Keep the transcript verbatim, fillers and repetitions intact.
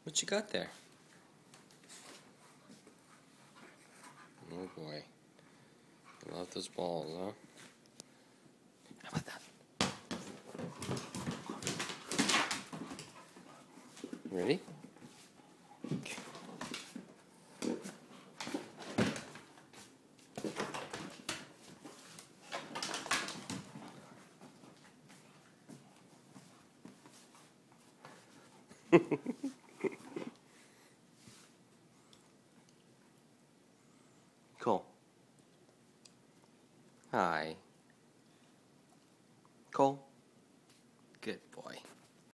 What you got there? Oh boy. I love those balls, huh? How about that? Ready? Cole. Hi. Cole. Good boy.